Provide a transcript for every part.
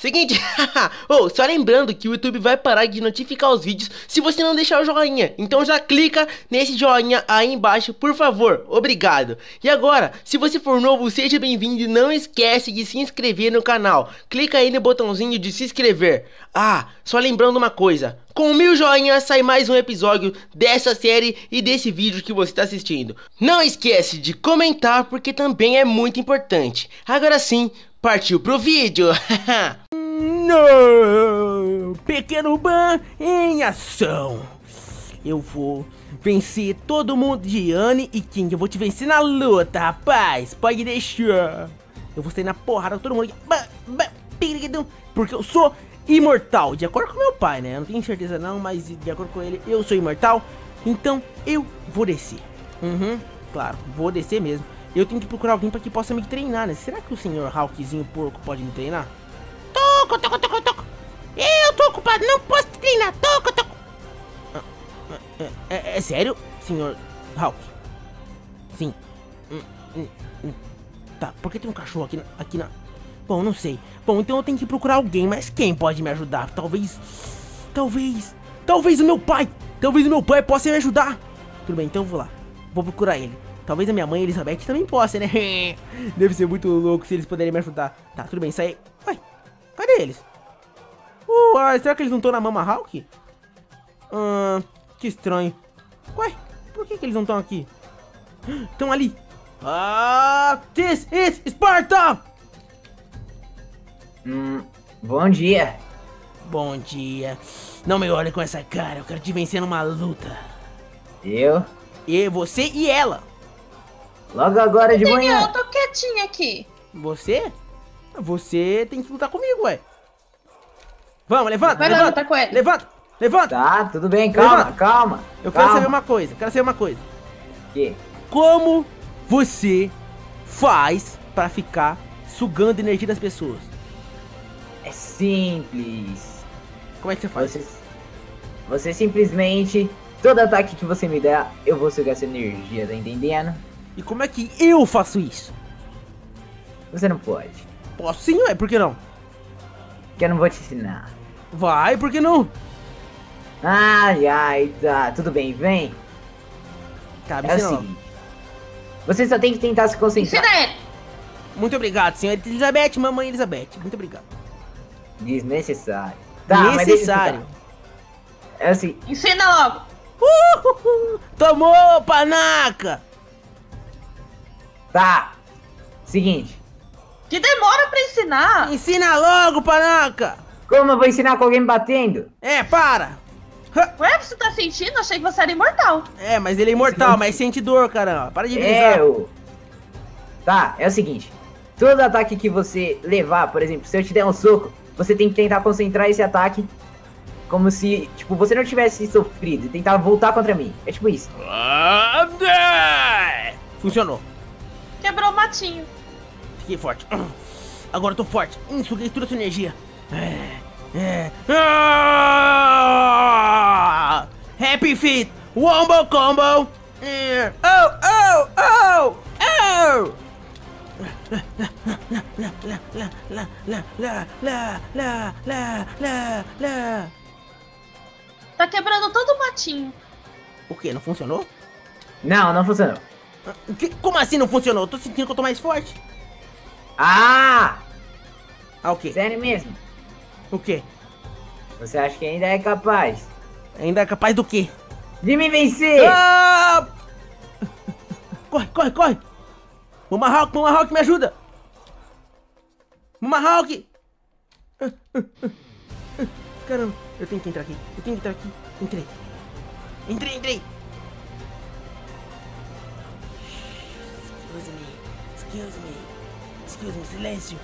Seguinte, oh, só lembrando que o YouTube vai parar de notificar os vídeos se você não deixar o joinha. Então já clica nesse joinha aí embaixo, por favor. Obrigado. E agora, se você for novo, seja bem-vindo e não esquece de se inscrever no canal. Clica aí no botãozinho de se inscrever. Ah, só lembrando uma coisa. Com 1000 joinhas sai mais um episódio dessa série e desse vídeo que você está assistindo. Não esquece de comentar porque também é muito importante. Agora sim, partiu pro vídeo. Não! Pequeno Ban em ação. Eu vou vencer todo mundo de Anne e King. Eu vou te vencer na luta, rapaz. Pode deixar. Eu vou sair na porrada com todo mundo aqui. Porque eu sou imortal. De acordo com meu pai, né? Eu não tenho certeza não, mas de acordo com ele, eu sou imortal. Então eu vou descer. Claro, vou descer mesmo. Eu tenho que procurar alguém pra que possa me treinar, né? Será que o senhor Hawkzinho porco pode me treinar? Toco. Eu tô ocupado, não posso te treinar. Toco. É sério, senhor Hawk? Sim. Tá, por que tem um cachorro aqui na... Bom, não sei. Bom, então eu tenho que procurar alguém, mas quem pode me ajudar? Talvez o meu pai. Talvez o meu pai possa me ajudar. Tudo bem, então eu vou lá. Vou procurar ele. Talvez a minha mãe, Elizabeth, também possa, né? Deve ser muito louco se eles puderem me ajudar. Tá, tudo bem, sai. Ué, cadê eles? Será que eles não estão na Mama Hawk? Que estranho. Ué, por que eles não estão aqui? Estão ali. This is Sparta! Bom dia. Bom dia. Não me olhe com essa cara, eu quero te vencer numa luta. Eu? Você e ela. Logo agora de manhã. Eu tô quietinha aqui. Você? Você tem que lutar comigo, ué. Vamos, levanta, Vai lá lutar com ele. Levanta. Tá, tudo bem, calma. Eu quero saber uma coisa, Que? Como você faz pra ficar sugando energia das pessoas? É simples. Como é que você faz? Você simplesmente, todo ataque que você me der, eu vou sugar essa energia, tá entendendo? E como é que eu faço isso? Você não pode. Posso sim, ué, por que não? Que eu não vou te ensinar. Vai, por que não? Ai, tá, tudo bem, vem. Tá, me É o ensina logo. seguinte. Você só tem que tentar se concentrar. Ensina ele. Muito obrigado, senhorita Elizabeth, mamãe Elizabeth. Muito obrigado. Desnecessário. Tá, mas deixa eu Necessário. explicar. É assim, Ensina logo. Tomou, panaca! tá. Seguinte. Que demora pra ensinar. Ensina logo, panaca! Como eu vou ensinar com alguém me batendo? Para! Ué, você tá sentindo? Achei que você era imortal. Mas ele é imortal, Sim. mas sente dor, caramba. Para de brisar. Tá, é o seguinte. Todo ataque que você levar, por exemplo, se eu te der um soco, você tem que tentar concentrar esse ataque como se, tipo, você não tivesse sofrido e tentar voltar contra mim. É tipo isso. Funcionou. Quebrou o matinho. Fiquei forte. Agora eu tô forte. Suguei toda a sua energia. Happy Feet. Wombo Combo. Tá quebrando todo o matinho. O que? Não funcionou? Não funcionou. Como assim não funcionou? Eu tô sentindo que eu tô mais forte. O quê? sério mesmo? O quê? Você acha que ainda é capaz Ainda é capaz do quê? de me vencer? Corre! Mama Hawk, me ajuda! Mama Hawk! Caramba, eu tenho que entrar aqui. Entrei. Excuse me, silêncio.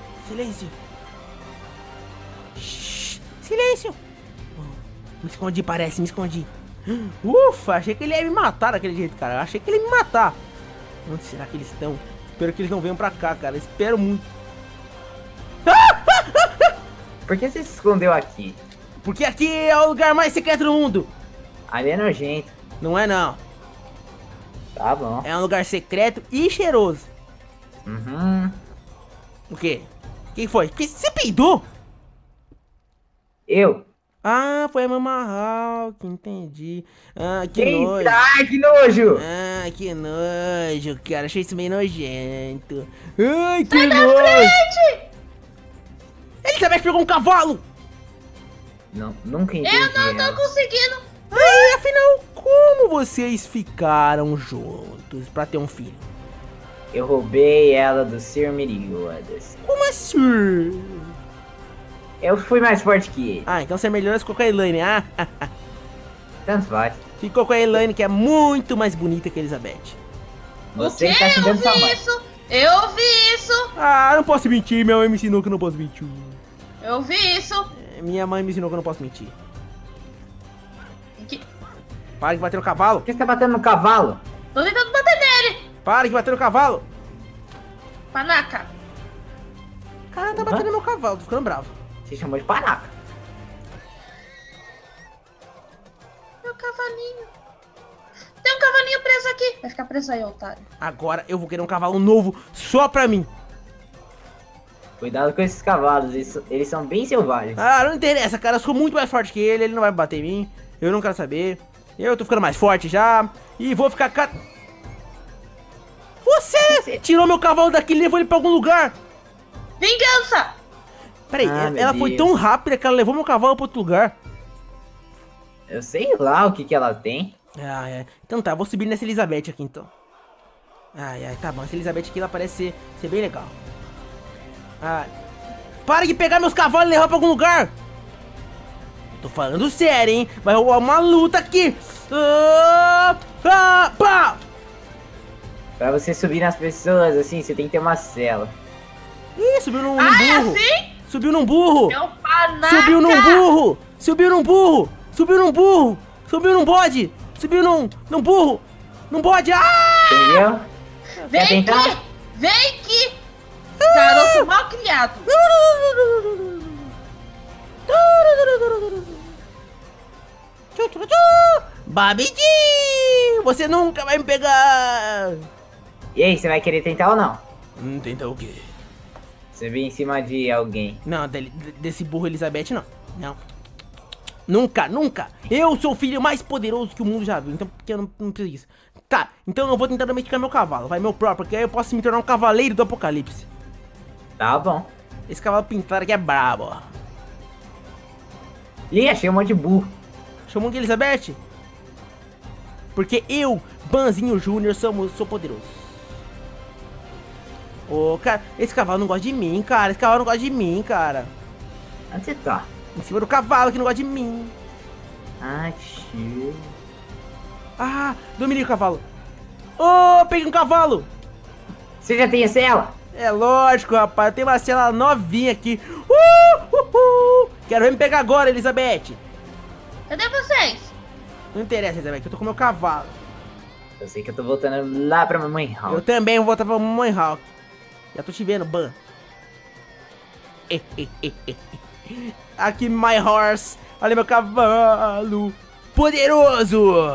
Silêncio. Me escondi. Ufa, achei que ele ia me matar daquele jeito, cara. Achei que ele ia me matar. Onde será que eles estão? Espero que eles não venham pra cá, cara. Espero muito. Por que você se escondeu aqui? Porque aqui é o lugar mais secreto do mundo. Ali é nojento. Não é não. Tá bom. É um lugar secreto e cheiroso. Uhum. O quê? Quem foi? Você peidou? Eu. Ah, foi a Mama Hawk, entendi. Ah, que nojo. Eita, que nojo. Ah, que nojo, cara. Achei isso meio nojento. Ai, que nojo. Elizabeth pegou um cavalo. Não, nunca entendi. Eu não tô ela. conseguindo. Ai, afinal, como vocês ficaram juntos pra ter um filho? Eu roubei ela do Sr. Meliodas. Como assim? Eu fui mais forte que ele. Ah, então você melhorou, ficou com a Elaine. Ah, Tanto faz. ficou com a Elaine, que é muito mais bonita que a Elizabeth. Você o quê? está Eu xingando sua ouvi mãe. isso. Eu ouvi isso. Ah, não posso mentir, minha mãe me ensinou que eu não posso mentir. Eu ouvi isso. Minha mãe me ensinou que eu não posso mentir. Que- Para de bater no cavalo. Por que você tá batendo no cavalo? Tô tentando bater nele. Para de bater no cavalo. Panaca. Cara, tá batendo no meu cavalo, tô ficando bravo. Você chamou de panaca. Meu cavalinho. Tem um cavalinho preso aqui. Vai ficar preso aí, otário. Agora eu vou querer um cavalo novo só pra mim. Cuidado com esses cavalos, eles são bem selvagens. Ah, não interessa, cara. Eu sou muito mais forte que ele não vai bater em mim. Eu não quero saber. Eu tô ficando mais forte já. E vou ficar... Você tirou meu cavalo daqui e levou ele pra algum lugar. Vingança. Peraí, Ah, meu ela foi Deus. tão rápida que ela levou meu cavalo pra outro lugar. Eu sei lá o que que ela tem. Ai. Então tá, vou subir nessa Elizabeth aqui então. Ai, tá bom. Essa Elizabeth aqui, ela parece ser bem legal. Para de pegar meus cavalos e levar pra algum lugar. Tô falando sério, hein? Vai rolar uma luta aqui. Pá! Pra você subir nas pessoas, assim, você tem que ter uma cela. Ih, subiu num Ai, burro. assim? Subiu num burro. Meu panaca. Subiu num burro. Subiu num burro. Subiu num burro. Subiu num bode. Subiu num burro. Num bode. Ah! Entendeu? Quer Vem tentar? aqui. Vem aqui. Garoto mal criado. Babidi! Você nunca vai me pegar! E aí, você vai querer tentar ou não? Tentar o quê? Você vem em cima de alguém. Não, desse burro Elizabeth não. Não. Nunca, nunca! Eu sou o filho mais poderoso que o mundo já viu, então porque eu não preciso disso. Tá, então eu vou tentar domesticar meu cavalo, vai meu próprio, porque aí eu posso me tornar um cavaleiro do apocalipse. Tá bom. Esse cavalo pintado aqui é brabo, ó. Ih, achei um monte de burro. Chamou de Elizabeth? Porque eu, Banzinho Júnior, sou poderoso. Ô, cara, esse cavalo não gosta de mim, cara. Esse cavalo não gosta de mim, cara. Onde você tá? Em cima do cavalo que não gosta de mim. Ah, tio. Ah, dominei o cavalo. Ô, peguei um cavalo. Você já tem a cela? É lógico, rapaz. Eu tenho uma cela novinha aqui. Quero ver me pegar agora, Elizabeth. Cadê vocês? Não interessa, Elizabeth. Eu tô com meu cavalo. Eu sei que eu tô voltando lá pra mamãe Eu Hawk. também vou voltar pra Mamãe Hawk. Já tô te vendo, Ban. Aqui, my horse. Olha meu cavalo. Poderoso.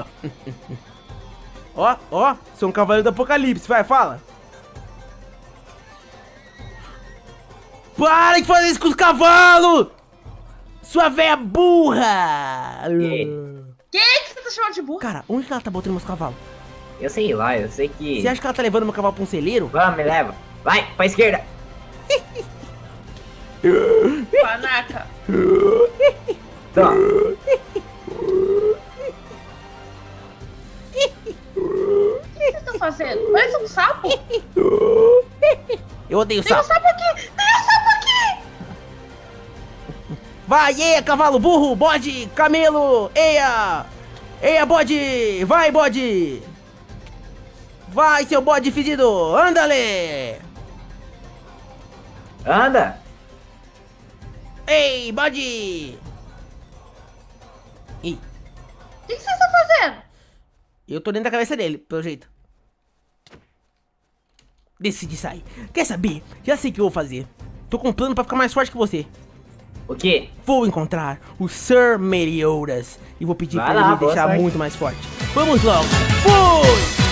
Ó, sou um cavaleiro do apocalipse. Vai, fala. Para de fazer isso com os cavalos. Sua véia burra. Quem é que você tá chamando de burro? Cara, onde que ela tá botando meus cavalos? Eu sei lá, eu sei que... Você acha que ela tá levando meu cavalo pra um celeiro? Vamos, me leva. Vai, pra esquerda. Panaca. Toma. O que vocês estão fazendo? Parece um sapo. Eu odeio Tem um sapo. sapo aqui. Tem um sapo aqui. Vai, eia, cavalo, burro, bode, camelo, eia! Eia, bode! Vai, bode! Vai, seu bode fedido! Anda-lhe! Anda. Ei, bode! Ih, O que vocês estão fazendo? eu tô dentro da cabeça dele, pelo jeito. Decidi sair. Quer saber? Já sei o que eu vou fazer. Tô com um plano pra ficar mais forte que você. O quê? Vou encontrar o Sir Meliodas e vou pedir Vai pra lá, ele me boa deixar sorte. muito mais forte. Vamos logo! Fui!